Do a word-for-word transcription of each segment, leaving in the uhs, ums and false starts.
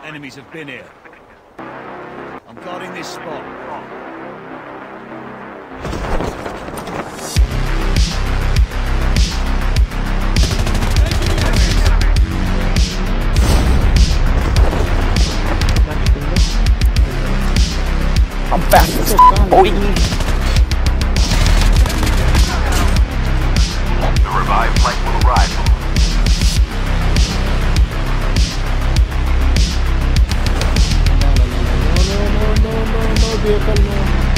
Enemies have been here. I'm guarding this spot. I'm back. Boy. The revived flight will arrive. No, no, no, no, no, no, vehicle, no.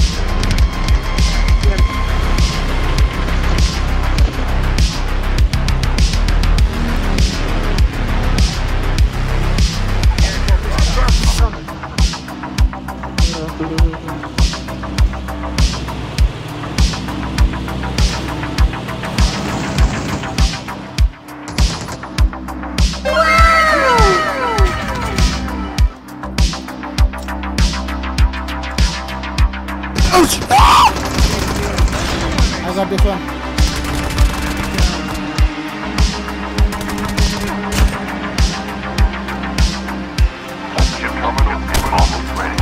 I got this one. Ship terminal is almost ready.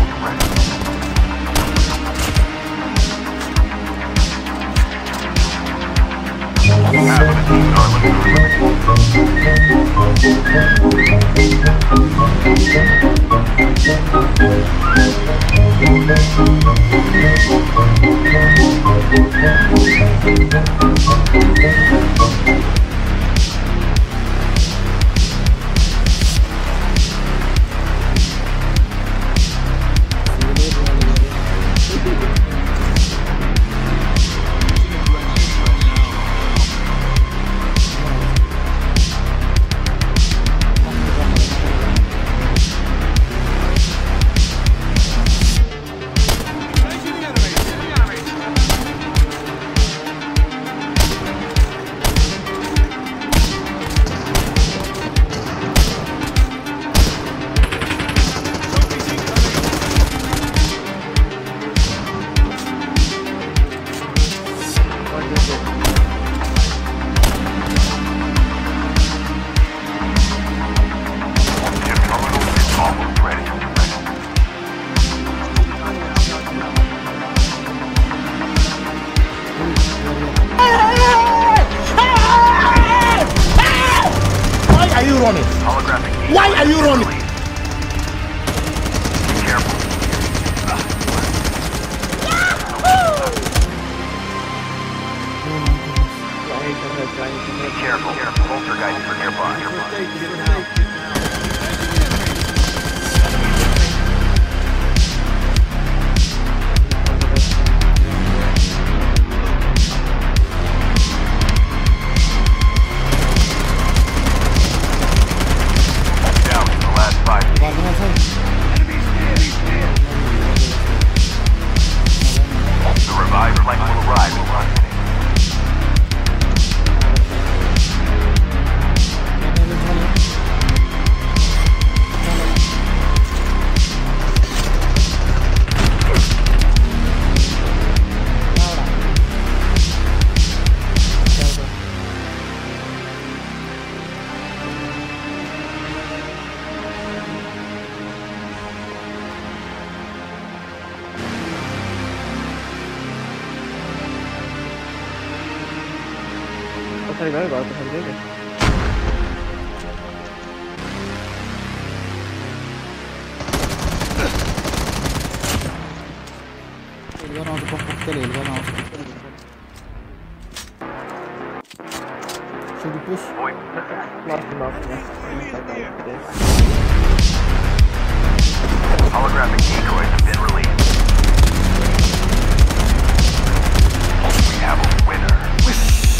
Why are you running? Why are you running? Careful. Be careful. Careful. Poltergeist are nearby. Down to the last five. The revived flight will arrive. Sai vai agora, tá fazendo? Ele vai não, depois porque ele vai não. Should we push? Nossa, nossa, né? Holographic decoys have been released. We have a winner.